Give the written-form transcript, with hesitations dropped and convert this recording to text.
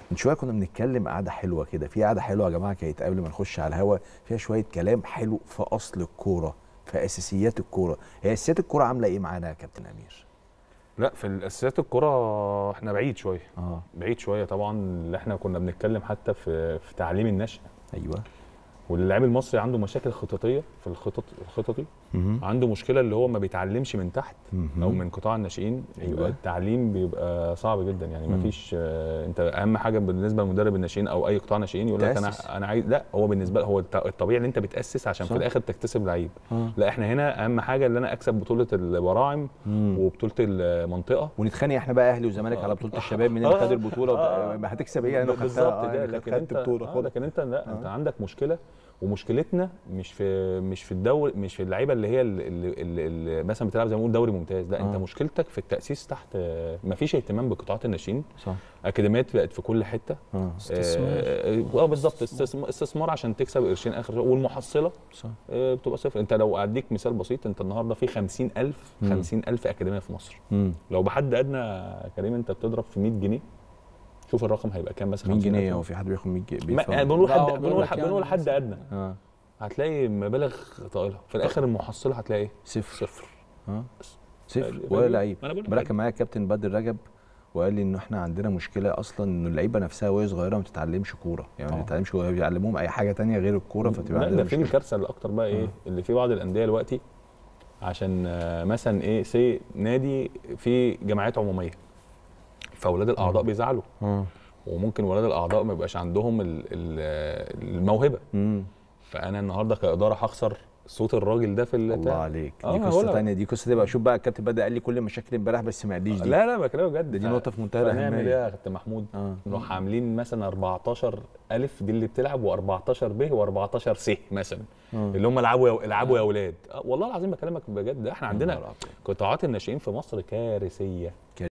من شويه كنا بنتكلم قعده حلوه كده، في قعده حلوه يا جماعه كانت قبل ما نخش على الهوا، فيها شويه كلام حلو في اصل الكوره، في اساسيات الكوره. هي اساسيات الكوره عامله ايه معانا يا كابتن امير؟ لا، في الاساسيات الكرة احنا بعيد شويه. اه بعيد شويه طبعا. اللي احنا كنا بنتكلم حتى في تعليم النشء. ايوه. واللاعب المصري عنده مشاكل خططيه في الخططي. مهم. عنده مشكله اللي هو ما بيتعلمش من تحت مهم. او من قطاع الناشئين. أيوة. يبقى التعليم بيبقى صعب جدا، يعني ما فيش. انت اهم حاجه بالنسبه لمدرب الناشئين او اي قطاع ناشئين يقول لك انا عايز. لا، هو بالنسبه له هو الطبيعي ان انت بتاسس عشان صح. في الاخر تكتسب لعيب. لا، احنا هنا اهم حاجه ان انا اكسب بطوله البراعم وبطوله المنطقه، ونتخانق احنا بقى اهلي وزمالك على بطوله الشباب مين اللي خد البطوله ما هتكسب ايه انا بالظبط كده. لكن انت بطوله لكن انت لا، انت عندك مشكله. ومشكلتنا مش في الدوري، مش في اللعيبه اللي هي اللي مثلا بتلعب زي ما بنقول دوري ممتاز. لا، انت مشكلتك في التاسيس تحت. ما فيش اهتمام بقطاعات الناشئين. صح. اكاديميات بقت في كل حته. استثمار. بالظبط. استثمار عشان تكسب قرشين اخر شهر، والمحصله صح بتبقى صفر. انت لو اديك مثال بسيط، انت النهارده في 50,000 اكاديميه في مصر. لو بحد ادنى يا كريم انت بتضرب في 100 جنيه، شوف الرقم هيبقى كام. مثلا 100 جنيه هو في حد بياخد 100 جنيه؟ بنقول حد ادنى. هتلاقي مبالغ طائله، في الاخر المحصله هتلاقي ايه؟ صفر. صفر ولا لعيب. بالك معايا الكابتن بدر رجب وقال لي ان احنا عندنا مشكله اصلا، ان اللعيبه نفسها وهي صغيره ما بتتعلمش كوره، يعني ما بتتعلمش، بيعلموهم اي حاجه ثانيه غير الكوره، فتبقى عندنا في الكارثه الاكتر بقى ايه اللي في بعض الانديه دلوقتي، عشان مثلا ايه نادي في جمعيات عموميه، فاولاد الاعضاء بيزعلوا. وممكن ولاد الاعضاء ما يبقاش عندهم الموهبه. فانا النهارده كاداره هخسر صوت الراجل ده في الله عليك. دي قصه ثانيه، دي قصه تبقى. شوف بقى الكابتن بدر قال لي كل المشاكل امبارح بس ما قاليش دي. لا بكلمك بجد. دي نقطه في منتهى الاهميه. هنعمل ايه يا كابتن محمود؟ نروح عاملين مثلا 14 الف دي اللي بتلعب، و14 ب و14 س مثلا، اللي هم العبوا يا اولاد. والله العظيم بكلمك بجد. احنا عندنا قطاعات الناشئين في مصر كارثيه.